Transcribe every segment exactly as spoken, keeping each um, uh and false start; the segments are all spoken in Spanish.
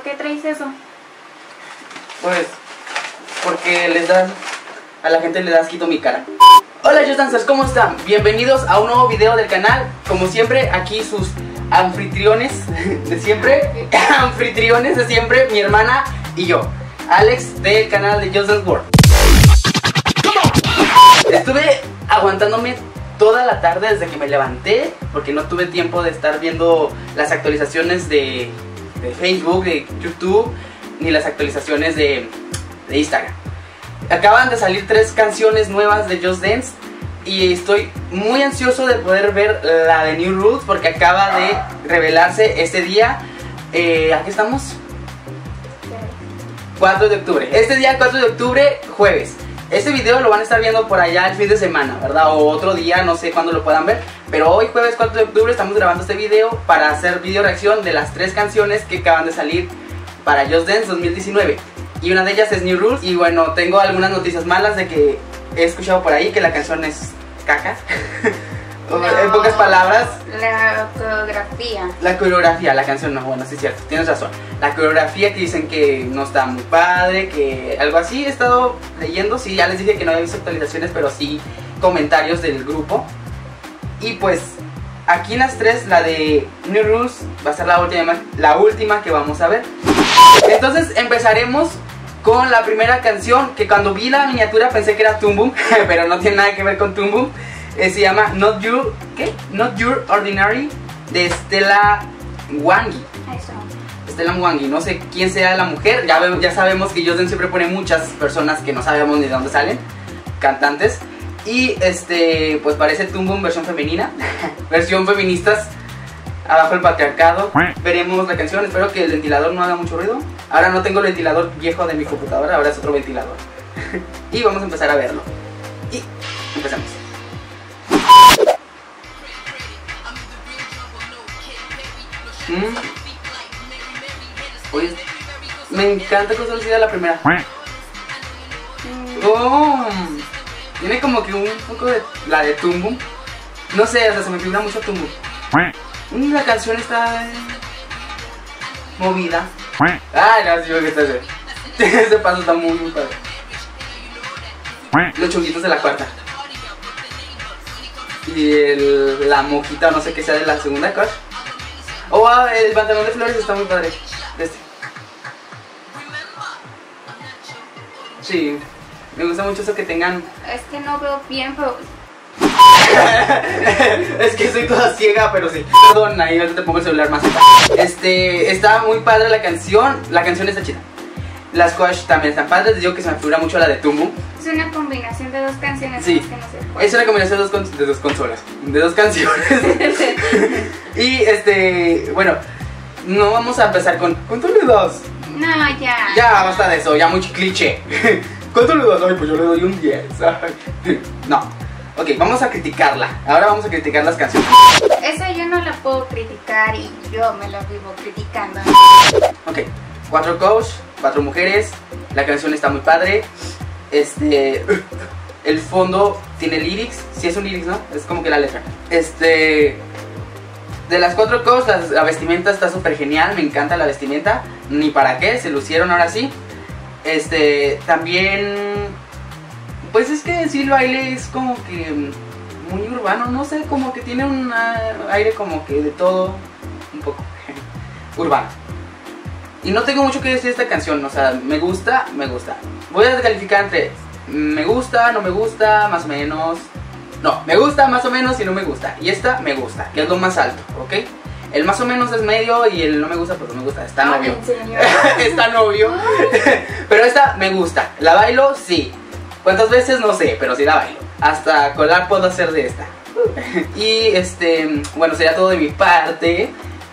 qué traes eso? Pues, porque les dan, a la gente le da asquito mi cara. Hola Just Dancers, ¿cómo están? Bienvenidos a un nuevo video del canal. Como siempre, aquí sus anfitriones de siempre, anfitriones de siempre, mi hermana y yo, Alex, del canal de Just Dance World. Estuve aguantándome toda la tarde desde que me levanté, porque no tuve tiempo de estar viendo las actualizaciones de, de Facebook, de YouTube, ni las actualizaciones de, de Instagram. Acaban de salir tres canciones nuevas de Just Dance y estoy muy ansioso de poder ver la de New Rules, porque acaba de revelarse este día. Eh, ¿A qué estamos? cuatro de octubre. Este día, cuatro de octubre, jueves. Este video lo van a estar viendo por allá el fin de semana, ¿verdad? O otro día, no sé cuándo lo puedan ver. Pero hoy, jueves cuatro de octubre, estamos grabando este video para hacer video reacción de las tres canciones que acaban de salir para Just Dance dos mil diecinueve. Y una de ellas es New Rules. Y bueno, tengo algunas noticias malas de que he escuchado por ahí que la canción es caca. No, en pocas palabras, la coreografía. La coreografía, la canción no, bueno, sí es cierto, tienes razón. La coreografía que dicen que no está muy padre, que algo así. He estado leyendo, sí, ya les dije que no había visto actualizaciones, pero sí comentarios del grupo. Y pues, aquí en las tres, la de New Rules va a ser la última, la última que vamos a ver. Entonces empezaremos con la primera canción, que cuando vi la miniatura pensé que era Toon Boom, pero no tiene nada que ver con Toon Boom. Eh, se llama Not Your, ¿qué? Not Your Ordinary, de Stella Mwangi. Eso. Stella Mwangi, no sé quién sea la mujer. Ya, ve, ya sabemos que Just Dance siempre pone muchas personas que no sabemos ni de dónde salen, cantantes. Y este, pues parece Toon Boom versión femenina, versión feministas, abajo el patriarcado. Veremos la canción, espero que el ventilador no haga mucho ruido. Ahora no tengo el ventilador viejo de mi computadora, ahora es otro ventilador. Y vamos a empezar a verlo. Y empezamos. Mm. Oye, me encanta cómo se la primera. Oh, tiene como que un poco de la de Toon Boom. No sé, o sea, se me figura mucho Toon Boom. La canción está eh, movida. Ay, no, sí, que está ese. Ese paso está muy, muy padre. Los chunguitos de la cuarta. Y el, la mojita, no sé qué sea de la segunda cosa. Oh, wow, el pantalón de flores está muy padre. Este. Sí, me gusta mucho eso que tengan. Es que no veo bien, pero... Es que soy toda ciega, pero sí. Perdón, ahí ahorita te pongo el celular más cerca. Este, está muy padre la canción. La canción está chida. Las squash también están padres. Les digo que se me figura mucho la de Toon Boom. Es una combinación de dos canciones. Sí, que no sé cuál. Es una combinación de dos, con de dos consolas, de dos canciones. Y este, bueno, no vamos a empezar con ¿cuánto le das? No, ya. Ya, basta de eso, ya muy cliché. ¿Cuánto le das? Ay, pues yo le doy un diez. No, ok, vamos a criticarla. Ahora vamos a criticar las canciones. Esa yo no la puedo criticar y yo me la vivo criticando. Ok, cuatro coach, cuatro mujeres. La canción está muy padre. Este, el fondo tiene lyrics. Si es un lyrics, ¿no? Es como que la letra. Este, de las cuatro coach, la, la vestimenta está súper genial. Me encanta la vestimenta. Ni para qué, se lucieron ahora sí. Este, también, pues es que sí, el baile es como que muy urbano. No sé, como que tiene un aire como que de todo un poco urbano. Y no tengo mucho que decir de esta canción, o sea, me gusta, me gusta. Voy a calificar entre me gusta, no me gusta, más o menos. No, me gusta, más o menos y no me gusta. Y esta me gusta, que es lo más alto, ¿ok? El más o menos es medio y el no me gusta, pues no me gusta, está novio. Está novio. Pero esta me gusta. ¿La bailo? Sí. ¿Cuántas veces? No sé, pero sí la bailo. Hasta colar puedo hacer de esta. Y este, bueno, sería todo de mi parte.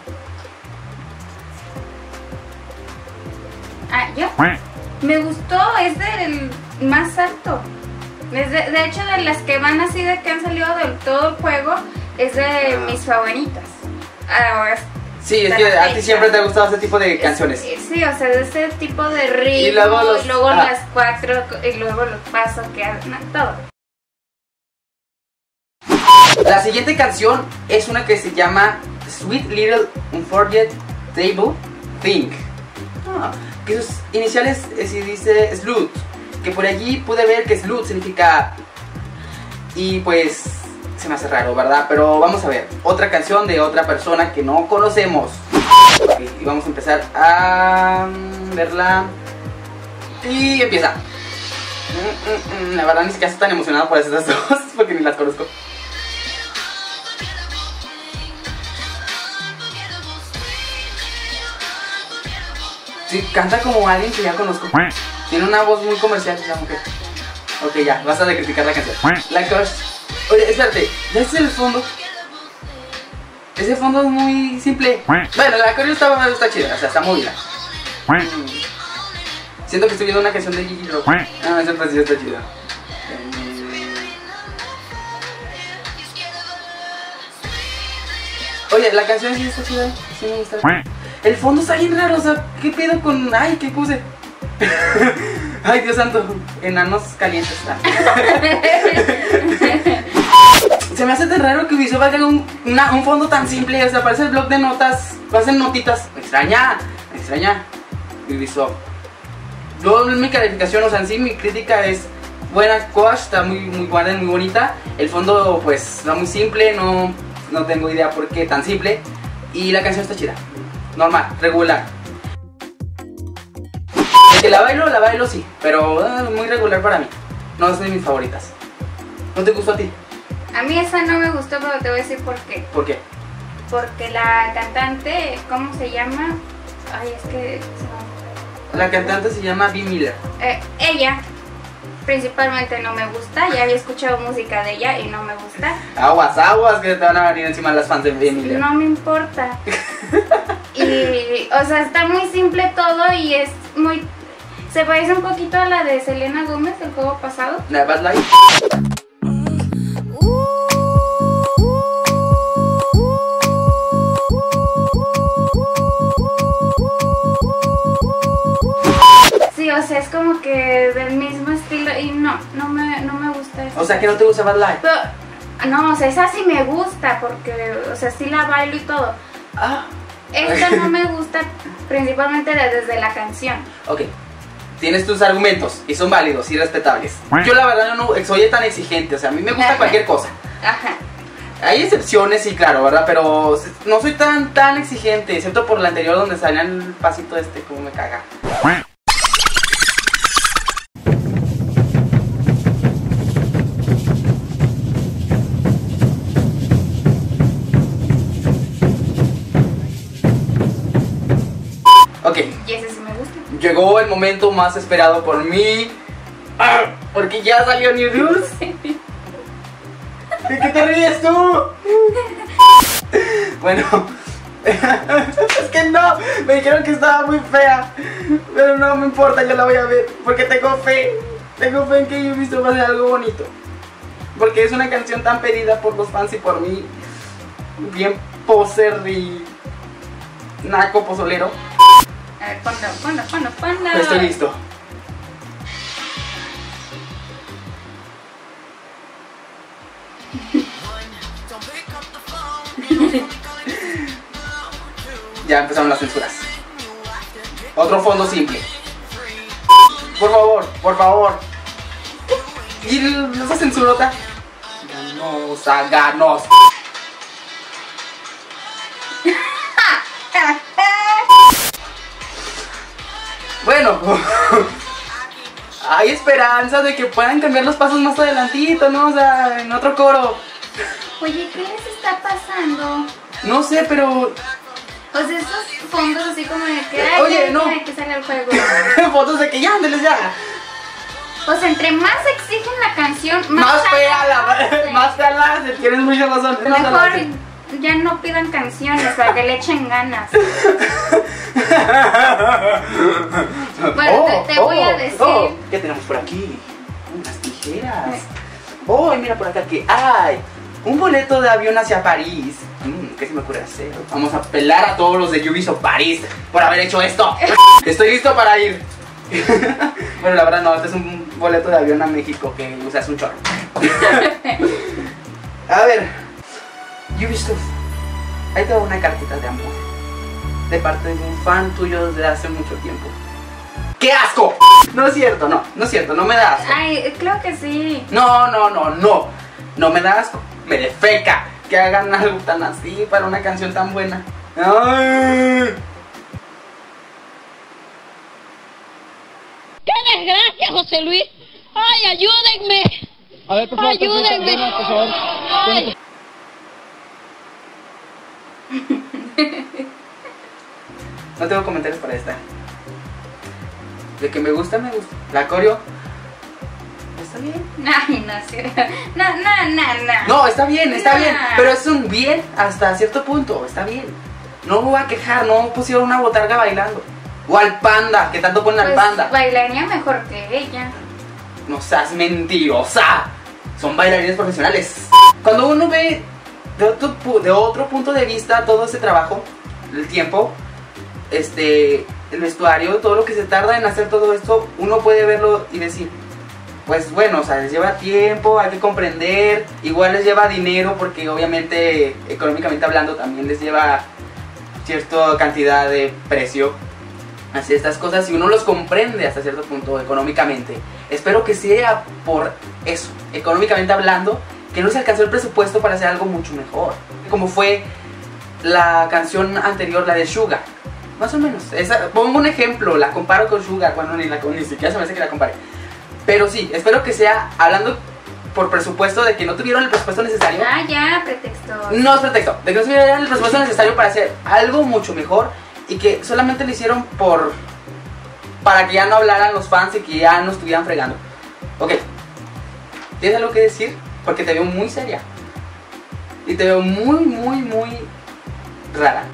Ah, ¿yo? Me gustó, es del más alto. Es de, de hecho, de las que van así de que han salido del todo el juego, es de mis favoritas. Ahora, sí, es que a ti siempre te ha gustado este tipo de canciones. Sí, sí, o sea, de ese tipo de ritmo. Y luego, los, y luego ah. las cuatro, y luego los pasos que hacen, todo. La siguiente canción es una que se llama Sweet Little Unforgettable Thing. Ah, que sus iniciales eh, si dice Slut, que por allí pude ver que Slut significa... Y pues se me hace raro, ¿verdad? Pero vamos a ver, otra canción de otra persona que no conocemos. Okay, y vamos a empezar a verla. Y empieza. Mm, mm, mm, la verdad ni siquiera estoy tan emocionado por estas dos, porque ni las conozco. Sí, canta como alguien que ya conozco. Tiene una voz muy comercial esa mujer. Ok, ya, basta de criticar la canción. La crush. Oye, espérate, ¿ya es el fondo? Ese fondo es muy simple. Bueno, la coreo está, está chida, o sea, está movida. Mm. Siento que estoy viendo una canción de Gigi Rock. Ah, esa pues sí está chida. Oye, la canción sí está chida. Sí me gusta. El fondo está bien raro, o sea, ¿qué pedo con...? Ay, ¿qué puse? Ay, Dios santo, enanos calientes. Se me hace tan raro que Ubisoft haga un, una, un fondo tan simple, o sea, parece el blog de notas, parecen notitas. Me extraña, me extraña Ubisoft. Yo, mi calificación, o sea, en sí, mi crítica es buena, coach, está muy, muy buena y muy bonita. El fondo, pues, está muy simple, no, no tengo idea por qué tan simple. Y la canción está chida, normal, regular. De que la bailo, la bailo sí, pero uh, muy regular para mí. No es de mis favoritas. ¿No te gustó a ti? A mí esa no me gustó, pero te voy a decir por qué. ¿Por qué? Porque la cantante, ¿cómo se llama? Ay, es que... La cantante se llama B. Miller. Eh, ella principalmente no me gusta. Ya había escuchado música de ella y no me gusta. Aguas, aguas, que te van a venir encima las fans de B. Miller. No me importa. Y, o sea, está muy simple todo y es muy... Se parece un poquito a la de Selena Gómez del juego pasado. La Bad Life. Sí, o sea, es como que del mismo estilo y no, no me, no me gusta eso. O sea, que no te gusta Bad Life. Pero, no, o sea, esa sí me gusta porque, o sea, sí la bailo y todo. Ah. Esta no me gusta principalmente desde la canción. Ok. Tienes tus argumentos y son válidos y respetables. Yo la verdad no soy tan exigente, o sea, a mí me gusta Ajá. cualquier cosa. Ajá. Hay excepciones, sí, claro, ¿verdad? Pero no soy tan tan exigente, excepto por la anterior donde salía el pasito este, como me caga. Ok. Y ese sí me gusta. Llegó el momento más esperado por mí. ¡Ah! Porque ya salió New Rules. ¿De qué te ríes tú? Bueno, es que no, me dijeron que estaba muy fea. Pero no me importa, yo la voy a ver. Porque tengo fe. Tengo fe en que Ubisoft va a hacer algo bonito. Porque es una canción tan pedida por los fans y por mí. Bien poser y naco pozolero. A ver, ponlo, ponlo, ponlo, ponlo. Estoy listo. Ya empezaron las censuras. Otro fondo simple. Por favor, por favor. Y esa censurota. Ganos, háganos. Bueno, hay esperanza de que puedan cambiar los pasos más adelantito, ¿no? O sea, en otro coro. Oye, ¿qué les está pasando? No sé, pero... O sea, esos fondos así como de que... Ay, Oye, no. Hay que salir al juego. Fotos de que ya, ándeles ya. O sea, entre más exigen la canción, más... Más fea la... Más fea la hace, tienes mucha razón. Mejor ya no pidan canciones para que le echen ganas. Bueno, oh, te, te oh, voy a decir... Oh, ¿qué tenemos por aquí? Unas tijeras. Oh, y mira por acá que hay un boleto de avión hacia París. Mm, ¿Qué se me ocurre hacer? Vamos a pelar a todos los de Ubisoft París por haber hecho esto. Estoy listo para ir. Bueno, la verdad no, este es un boleto de avión a México que usas un chorro. A ver, Ubisoft, ahí te doy una cartita de amor. de parte de un fan tuyo desde hace mucho tiempo. ¡Qué asco! No es cierto, no, no es cierto, no me da asco. Ay, creo que sí. No, no, no, no. No me da asco, me defeca que hagan algo tan así para una canción tan buena. ¡Ay! ¡Qué desgracia, José Luis! ¡Ay, ayúdenme! A ver, por favor, ayúdenme. por favor. Ay. No tengo comentarios para esta. De que me gusta, me gusta. La coreo está bien. Ay, no, sí. No, no, no, no. No, está bien, está Nah. bien. Pero es un bien hasta cierto punto, está bien. No me voy a quejar, no pusieron una botarga bailando. O al panda, que tanto ponen al Pues panda. bailaría mejor que ella. No seas mentirosa. Son bailarines profesionales. Cuando uno ve de otro, pu- de otro punto de vista todo ese trabajo, el tiempo, este, el vestuario, todo lo que se tarda en hacer todo esto, uno puede verlo y decir, pues bueno, o sea, les lleva tiempo, hay que comprender, igual les lleva dinero porque obviamente económicamente hablando también les lleva cierta cantidad de precio. Así estas cosas, y uno los comprende hasta cierto punto económicamente. Espero que sea por eso, económicamente hablando, que no se alcanzó el presupuesto para hacer algo mucho mejor. Como fue la canción anterior, la de Sugar. Más o menos. Esa, pongo un ejemplo, la comparo con Sugar. Bueno, ni, la, ni siquiera se me hace que la compare. Pero sí, espero que sea, hablando por presupuesto, de que no tuvieron el presupuesto necesario. Ah, ya, pretexto. No es pretexto, de que no tuvieron el presupuesto necesario para hacer algo mucho mejor. Y que solamente lo hicieron por... para que ya no hablaran los fans y que ya no estuvieran fregando. Ok, ¿tienes algo que decir? Porque te veo muy seria. Y te veo muy, muy, muy rara.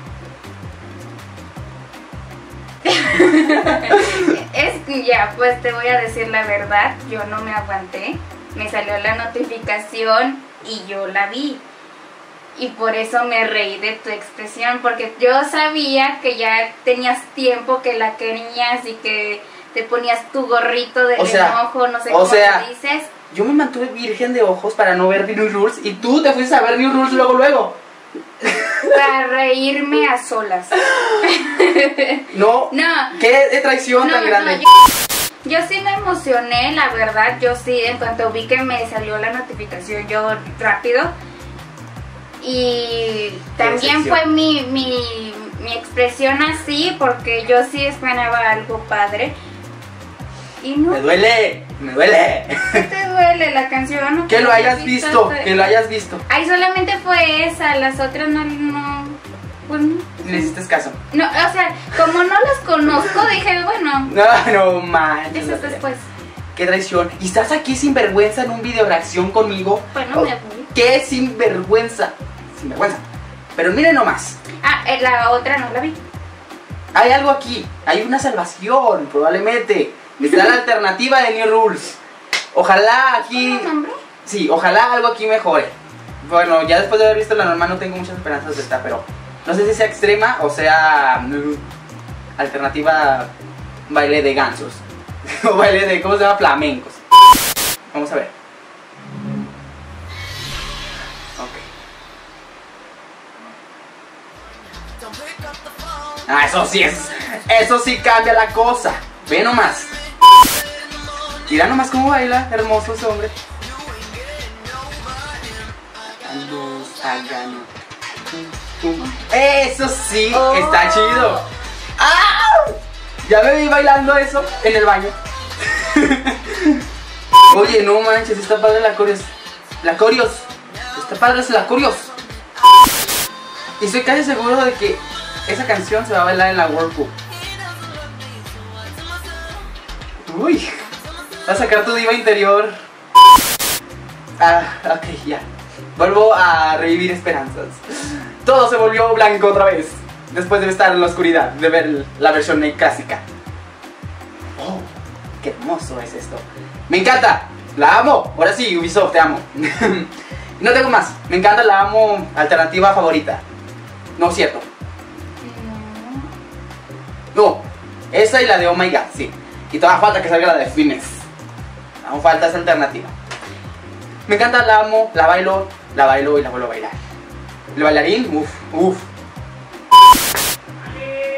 Es que ya, pues te voy a decir la verdad. Yo no me aguanté. Me salió la notificación y yo la vi. Y por eso me reí de tu expresión, porque yo sabía que ya tenías tiempo que la querías y que te ponías tu gorrito de O sea, enojo, no sé o cómo sea, le dices. Yo me mantuve virgen de ojos para no ver New Rules. Y tú te fuiste a ver New Rules luego, luego. Para reírme a solas. No, No. qué traición No, tan no, grande. yo, yo sí me emocioné, la verdad. Yo sí, en cuanto vi que me salió la notificación, yo rápido. Y también decepción. fue mi, mi, mi expresión así, porque yo sí esperaba algo padre. Y no. Me duele, me duele. ¿Qué te duele la canción? Que lo hayas visto, te- que lo hayas visto. Ay, solamente fue esa, las otras no, no, pues no. Le hiciste caso. No, o sea, como no las conozco, dije, bueno, No, no manches. eso es después. Qué traición. Y estás aquí sin vergüenza en un video reacción conmigo. Bueno, Oh, me voy. qué sinvergüenza. Sinvergüenza. Pero miren nomás. Ah, eh, la otra no la vi. Hay algo aquí. Hay una salvación, probablemente. Está la alternativa de New Rules. Ojalá aquí. ¿Cómo nombre? Sí, ojalá algo aquí mejore. Bueno, ya después de haber visto la normal no tengo muchas esperanzas de esta, pero no sé si sea extrema o sea mm, alternativa baile de gansos. O baile de, ¿cómo se llama? Flamencos. Vamos a ver. Ok. Ah, eso sí es. Eso sí cambia la cosa. Ve nomás. Mira nomás cómo baila, hermoso ese hombre. Eso sí, Oh. está chido. ¡Ah! Ya me vi bailando eso en el baño. Oye, no manches, está padre la corios. La corios. Está padre la corios. Y estoy casi seguro de que esa canción se va a bailar en la World Cup. Uy, vas a sacar tu diva interior. Ah, ok, ya. Vuelvo a revivir esperanzas. Todo se volvió blanco otra vez. Después de estar en la oscuridad, de ver la versión clásica. Oh, qué hermoso es esto. Me encanta, la amo. Ahora sí, Ubisoft, te amo. Y no tengo más. Me encanta, la amo. Alternativa favorita. No es cierto. No, esa y la de Oh My God, sí. Y todavía falta que salga la de Fines. Aún falta esa alternativa. Me encanta, la amo, la bailo, la bailo y la vuelvo a bailar. El bailarín, uff, uff.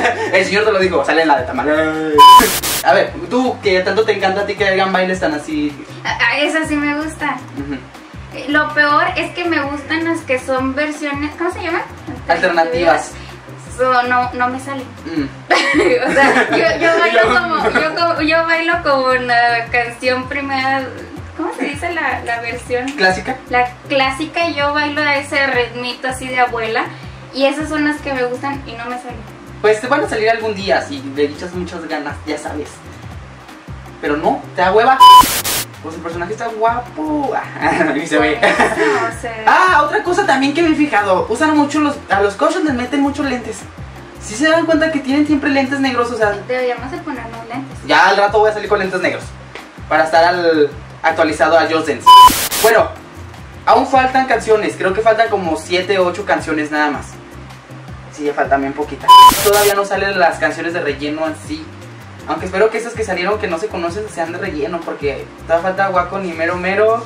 El señor te lo dijo, sale en la de Tamal. A ver, tú que tanto te encanta a ti que hagan bailes tan así. A, esa sí me gusta. Uh-huh. Lo peor es que me gustan las que son versiones, ¿cómo se llaman? Alternativas. So, no, no me sale. Mm. O sea, yo, yo bailo como, yo, como, yo bailo como una canción primera. ¿Cómo se dice la, la versión? ¿Clásica? La clásica, y yo bailo a ese ritmito así de abuela. Y esas son las que me gustan y no me salen. Pues te van a salir algún día si le echas muchas ganas, ya sabes. Pero no, te da hueva. Pues el personaje está guapo. Y se ve. No, o sea... Ah, otra cosa también que me he fijado. Usan mucho los... A los coaches les meten muchos lentes. Si se dan cuenta que tienen siempre lentes negros, o sea... Deberíamos de ponernos lentes. Ya al rato voy a salir con lentes negros. Para estar al... actualizado a Just Dance. Bueno, aún faltan canciones. Creo que faltan como siete o ocho canciones nada más. Sí, ya faltan bien poquitas. Todavía no salen las canciones de relleno así. Aunque espero que esas que salieron que no se conocen sean de relleno, porque todavía falta Wacom y Mero Mero.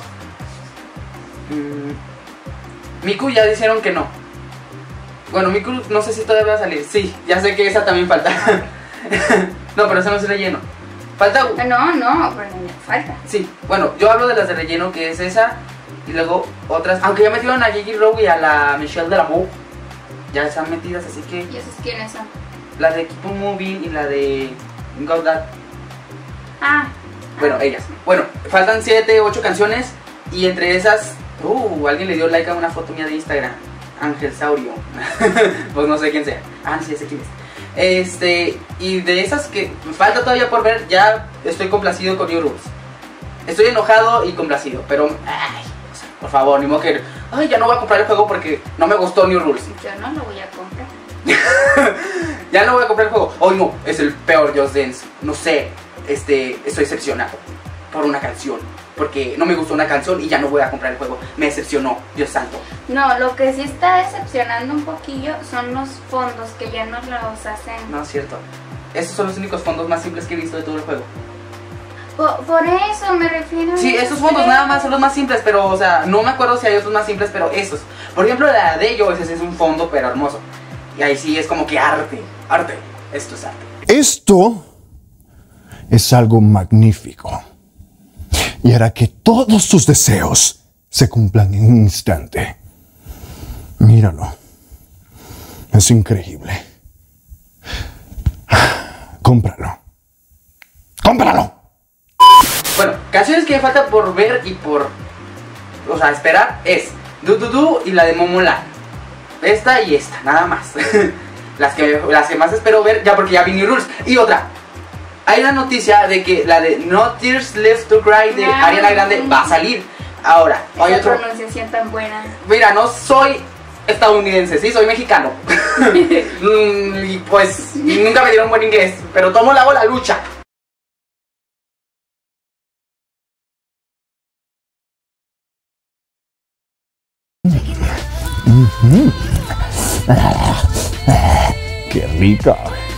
mm. Miku ya dijeron que no. Bueno, Miku no sé si todavía va a salir. Sí, ya sé que esa también falta. No, pero esa no es relleno. Falta... No, no, pero falta. Sí, bueno, yo hablo de las de relleno, que es esa. Y luego otras, aunque ya metieron a Gigi Rowe y a la Michelle de la Mou. Ya están metidas, así que... ¿Y esas quiénes son? La de Keep on Moving y la de Got That. Ah. Bueno, ah. ellas. Bueno, faltan siete, ocho canciones. Y entre esas... Uh, alguien le dio like a una foto mía de Instagram. Ángel Saurio. Pues no sé quién sea. Ah, no sé, sé quién es. Este, y de esas que falta todavía por ver, ya estoy complacido con New Rules. Estoy enojado y complacido, pero, ay, o sea, por favor, ni modo que, ay, ya no voy a comprar el juego porque no me gustó New Rules. Yo no lo voy a comprar. Ya no voy a comprar el juego. Hoy no, es el peor Just Dance. No sé, este, estoy decepcionado por una canción. Porque no me gustó una canción y ya no voy a comprar el juego. Me decepcionó, Dios santo. No, lo que sí está decepcionando un poquillo son los fondos que ya no los hacen. No, es cierto. Esos son los únicos fondos más simples que he visto de todo el juego. Por, por eso me refiero a... Sí, esos fondos nada más son los más simples, pero, o sea, no me acuerdo si hay otros más simples, pero esos. Por ejemplo, la de ellos, ese es un fondo, pero hermoso. Y ahí sí es como que arte, arte. Esto es arte. Esto es algo magnífico. Y hará que todos tus deseos se cumplan en un instante. Míralo. Es increíble. Cómpralo. ¡Cómpralo! Bueno, canciones que me falta por ver y por... O sea, esperar es Du Du Du y la de Momoland. Esta y esta, nada más. Las que, las que más espero ver, ya porque ya vi New Rules. Y otra. Hay una noticia de que la de No Tears Left to Cry de no, Ariana Grande va a salir. Ahora, esa hay otro... pronunciación tan buena. Mira, no soy estadounidense, sí, soy mexicano. mm, y pues nunca me dieron buen inglés, pero tomo la la lucha. Mm-hmm. ¡Qué rico!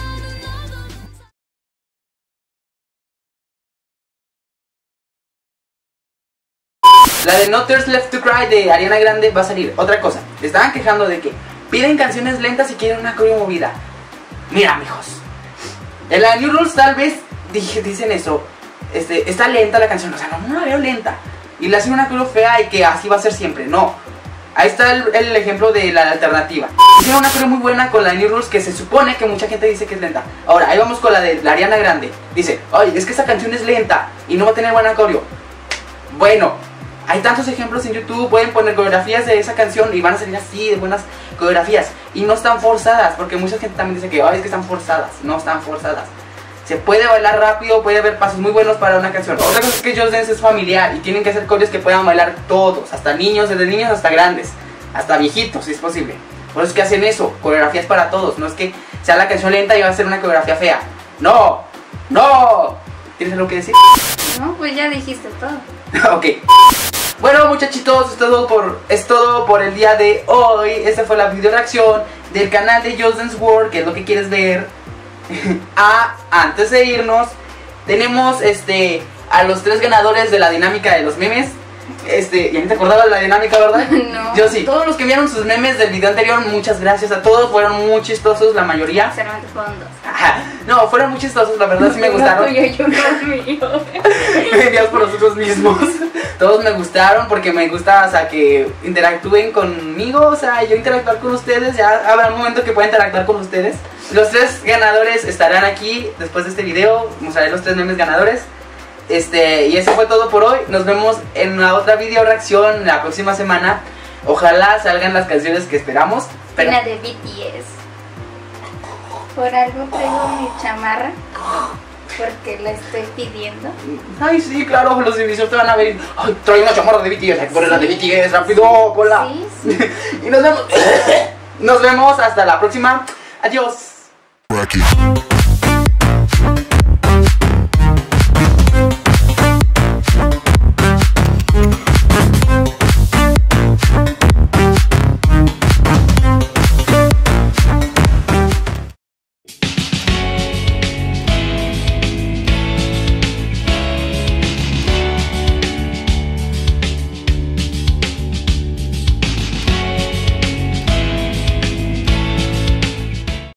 La de No Tears Left to Cry de Ariana Grande va a salir. Otra cosa, te estaban quejando de que piden canciones lentas y quieren una coreo movida. Mira, mijos, en la New Rules tal vez dije, dicen eso, este, está lenta la canción, o sea, no, no la veo lenta. Y le hacen una coreo fea y que así va a ser siempre, no. Ahí está el, el ejemplo de la alternativa. Hicieron una coreo muy buena con la New Rules que se supone que mucha gente dice que es lenta. Ahora, ahí vamos con la de la Ariana Grande. Dice, oye, es que esa canción es lenta y no va a tener buena coreo. Bueno, hay tantos ejemplos en YouTube, pueden poner coreografías de esa canción y van a salir así de buenas coreografías. Y no están forzadas, porque mucha gente también dice que ay, es que están forzadas. No están forzadas. Se puede bailar rápido, puede haber pasos muy buenos para una canción. Otra cosa es que Just Dance es familiar y tienen que hacer coreos que puedan bailar todos, hasta niños, desde niños hasta grandes, hasta viejitos si es posible. Por eso es que hacen eso, coreografías para todos. No es que sea la canción lenta y va a ser una coreografía fea. ¡No! ¡No! ¿Tienes algo que decir? No, pues ya dijiste todo. Ok. Bueno, muchachitos, es todo, por, es todo por el día de hoy. Esta fue la video reacción del canal de Just Dance World, que es lo que quieres ver. Ah, antes de irnos, tenemos este a los tres ganadores de la dinámica de los memes. Este, ya ni te acordabas de la dinámica, ¿verdad? No. Yo sí. Todos los que vieron sus memes del video anterior, muchas gracias a todos. Fueron muy chistosos, la mayoría. Solamente fueron dos. No, fueron muy chistosos, la verdad sí me gustaron. Uno tuyo y uno mío. Enviados por nosotros mismos. Todos me gustaron porque me gusta, o sea, que interactúen conmigo, o sea, yo interactuar con ustedes. Ya habrá un momento que pueda interactuar con ustedes. Los tres ganadores estarán aquí después de este video. Mostraré los tres memes ganadores. Este, y eso fue todo por hoy. Nos vemos en una otra video reacción la próxima semana. Ojalá salgan las canciones que esperamos. Pero... La de B T S. Por algo traigo mi chamarra. Porque la estoy pidiendo. Ay, sí, claro, los de Visor te van a ver. Ay, trae una chamarra de B T S, hay que poner la de B T S, rápido, cola. Sí, sí. Y nos vemos. Nos vemos hasta la próxima. Adiós. Por aquí.